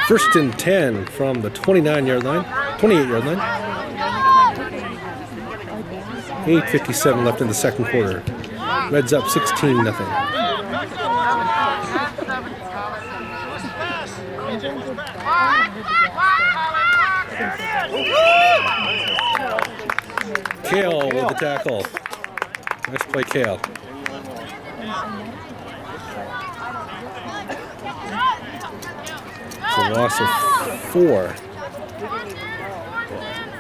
First and 10 from the 29-yard line, 28-yard line. 8:57 left in the second quarter. Reds up 16-0. Kale with the tackle. Nice play, Kale. It's a loss of 4.